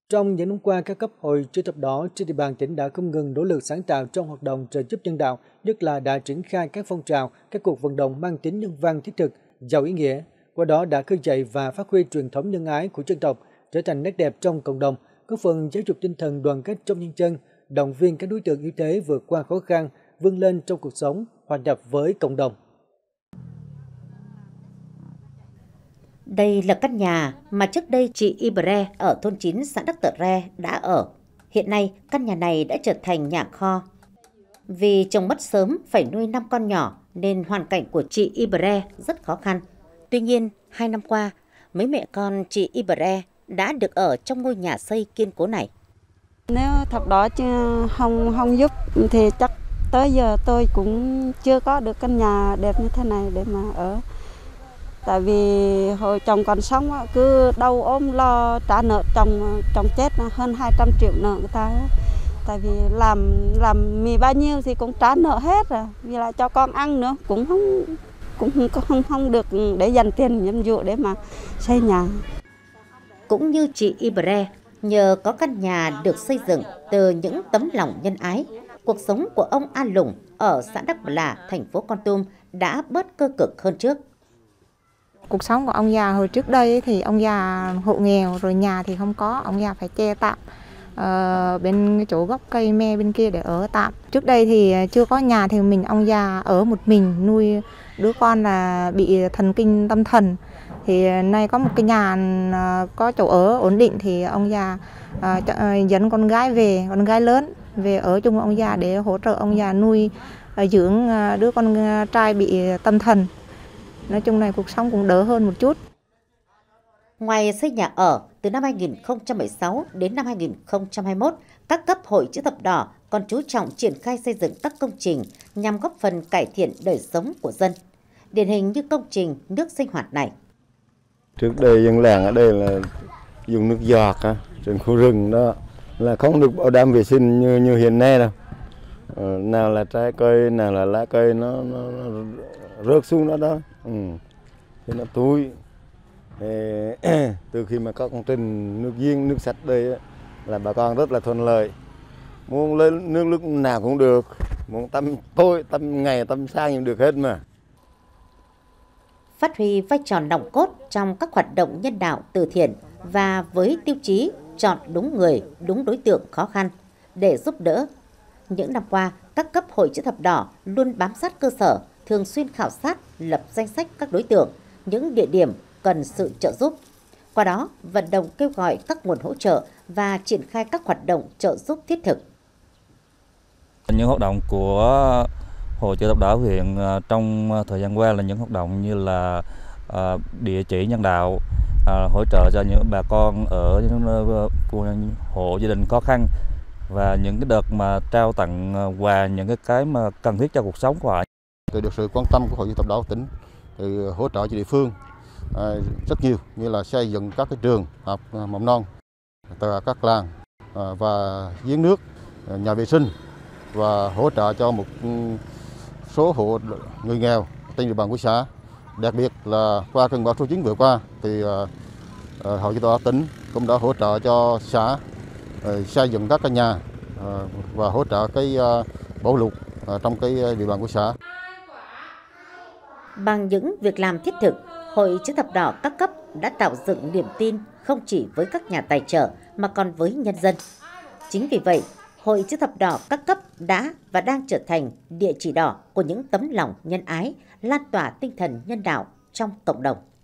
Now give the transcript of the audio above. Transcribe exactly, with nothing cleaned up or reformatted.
Trong những năm qua, các cấp hội chữ thập đỏ trên địa bàn tỉnh đã không ngừng nỗ lực sáng tạo trong hoạt động trợ giúp nhân đạo, nhất là đã triển khai các phong trào, các cuộc vận động mang tính nhân văn thiết thực, giàu ý nghĩa. Qua đó đã khơi dậy và phát huy truyền thống nhân ái của dân tộc, trở thành nét đẹp trong cộng đồng, góp phần giáo dục tinh thần đoàn kết trong nhân dân, động viên các đối tượng yếu thế vượt qua khó khăn, vươn lên trong cuộc sống, hòa nhập với cộng đồng. Đây là căn nhà mà trước đây chị Ibre ở thôn chín xã Đắc Tờ Re đã ở. Hiện nay, căn nhà này đã trở thành nhà kho. Vì chồng mất sớm phải nuôi năm con nhỏ nên hoàn cảnh của chị Ibre rất khó khăn. Tuy nhiên, hai năm qua, mấy mẹ con chị Ibre đã được ở trong ngôi nhà xây kiên cố này. Nếu thập đỏ không không giúp thì chắc tới giờ tôi cũng chưa có được căn nhà đẹp như thế này để mà ở. Tại vì hồi chồng còn sống cứ đau ốm lo trả nợ chồng, chồng chết hơn hai trăm triệu nợ người ta. Tại vì làm làm mì bao nhiêu thì cũng trả nợ hết rồi, vì lại cho con ăn nữa cũng không cũng không không, không được để dành tiền nhâm dụ để mà xây nhà. Cũng như chị Ibre, nhờ có căn nhà được xây dựng từ những tấm lòng nhân ái, cuộc sống của ông A Lùng ở xã Đắc Bờ Là, thành phố Kon Tum đã bớt cơ cực hơn trước. Cuộc sống của ông già hồi trước đây thì ông già hộ nghèo, rồi nhà thì không có, ông già phải che tạm ờ, bên cái chỗ gốc cây me bên kia để ở tạm. Trước đây thì chưa có nhà thì mình ông già ở một mình, nuôi đứa con là bị thần kinh tâm thần. Thì nay có một cái nhà có chỗ ở ổn định thì ông già uh, dẫn con gái về, con gái lớn về ở chung với ông già để hỗ trợ ông già nuôi uh, dưỡng uh, đứa con trai bị tâm thần. Nói chung này cuộc sống cũng đỡ hơn một chút. Ngoài xây nhà ở, từ năm hai nghìn không trăm mười sáu đến năm hai nghìn không trăm hai mươi mốt, các cấp hội chữ thập đỏ còn chú trọng triển khai xây dựng các công trình nhằm góp phần cải thiện đời sống của dân. Điển hình như công trình nước sinh hoạt này. Trước đây dân làng ở đây là dùng nước giọt á, trên khu rừng đó là không được bảo đảm vệ sinh như như hiện nay đâu. Ờ, nào là trái cây, nào là lá cây nó, nó, nó rớt xuống đó đó, ừ. Thì nó túi. Từ khi mà có công trình nước giếng, nước sạch đây là bà con rất là thuận lợi. Muốn lấy nước lúc nào cũng được, muốn tắm tối, tắm ngày, tắm sáng cũng được hết mà. Phát huy vai trò nòng cốt trong các hoạt động nhân đạo từ thiện và với tiêu chí chọn đúng người, đúng đối tượng khó khăn để giúp đỡ. Những năm qua, các cấp hội chữ thập đỏ luôn bám sát cơ sở, thường xuyên khảo sát, lập danh sách các đối tượng, những địa điểm cần sự trợ giúp. Qua đó, vận động kêu gọi các nguồn hỗ trợ và triển khai các hoạt động trợ giúp thiết thực. Những hoạt động của Hội chữ thập đỏ huyện trong thời gian qua là những hoạt động như là địa chỉ nhân đạo, hỗ trợ cho những bà con ở những hộ gia đình khó khăn và những cái đợt mà trao tặng quà, những cái cái mà cần thiết cho cuộc sống của họ. Từ được sự quan tâm của Hội chữ thập đỏ tỉnh, từ hỗ trợ cho địa phương rất nhiều, như là xây dựng các cái trường học mầm non, từ các làng và giếng nước, nhà vệ sinh và hỗ trợ cho một số hộ người nghèo trên địa bàn của xã. Đặc biệt là qua cơn bão số chín vừa qua thì Hội chữ thập đỏ tỉnh cũng đã hỗ trợ cho xã xây dựng các căn nhà và hỗ trợ cái bão lụt trong cái địa bàn của xã. Bằng những việc làm thiết thực, Hội chữ thập đỏ các cấp đã tạo dựng niềm tin không chỉ với các nhà tài trợ mà còn với nhân dân. Chính vì vậy, Hội chữ thập đỏ các cấp đã và đang trở thành địa chỉ đỏ của những tấm lòng nhân ái, lan tỏa tinh thần nhân đạo trong cộng đồng.